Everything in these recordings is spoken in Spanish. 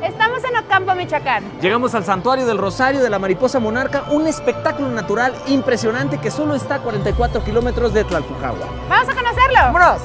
Estamos en Ocampo, Michoacán. Llegamos al Santuario del Rosario de la Mariposa Monarca, un espectáculo natural impresionante que solo está a 44 kilómetros de Tlalpujahua. ¡Vamos a conocerlo! ¡Vámonos!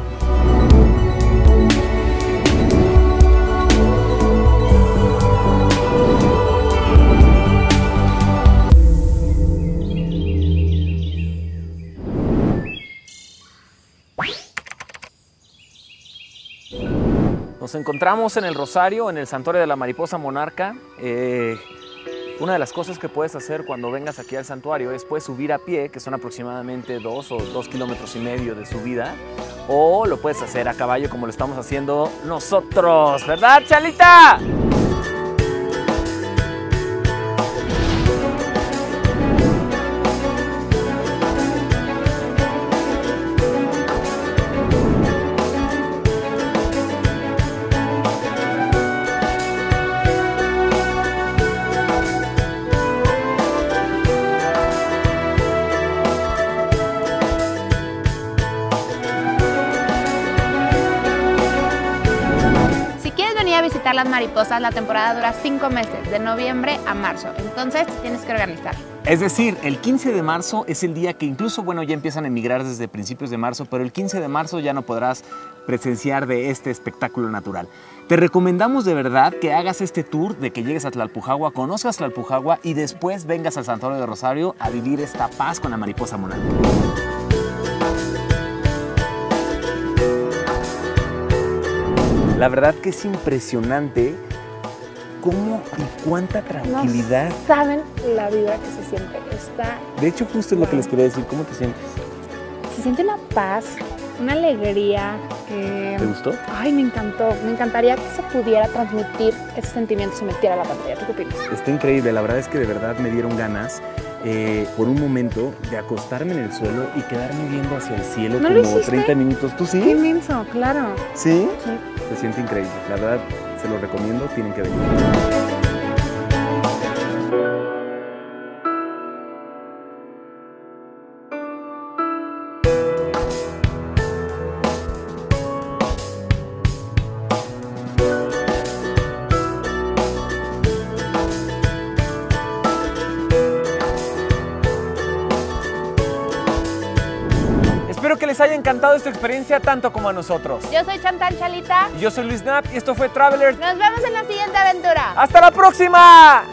Nos encontramos en el Rosario, en el Santuario de la Mariposa Monarca. Una de las cosas que puedes hacer cuando vengas aquí al santuario es puedes subir a pie, que son aproximadamente 2 o 2,5 kilómetros de subida, o lo puedes hacer a caballo como lo estamos haciendo nosotros, ¿verdad, Chalita? A visitar las mariposas, la temporada dura 5 meses, de noviembre a marzo, entonces tienes que organizar. Es decir, el 15 de marzo es el día que incluso, bueno, ya empiezan a emigrar desde principios de marzo, pero el 15 de marzo ya no podrás presenciar de este espectáculo natural. Te recomendamos de verdad que hagas este tour, de que llegues a Tlalpujahua, conozcas Tlalpujahua y después vengas al Santuario de Rosario a vivir esta paz con la mariposa monarca. La verdad que es impresionante cómo y cuánta tranquilidad. No saben la vibra que se siente. De hecho, justo es lo que les quería decir. ¿Cómo te sientes? Se siente una paz, una alegría. ¿Te gustó? Ay, me encantó. Me encantaría que se pudiera transmitir ese sentimiento, se metiera a la pantalla. ¿Tú qué opinas? Está increíble. La verdad es que de verdad me dieron ganas por un momento de acostarme en el suelo y quedarme viendo hacia el cielo ¿No como 30 minutos. ¿Tú sí? Qué inmenso, claro. ¿Sí? Sí. Se siente increíble. La verdad, se lo recomiendo. Tienen que venir. Espero que les haya encantado esta experiencia tanto como a nosotros. Yo soy Chantal Chalita. Y yo soy Luis Knapp y esto fue Travelers. Nos vemos en la siguiente aventura. ¡Hasta la próxima!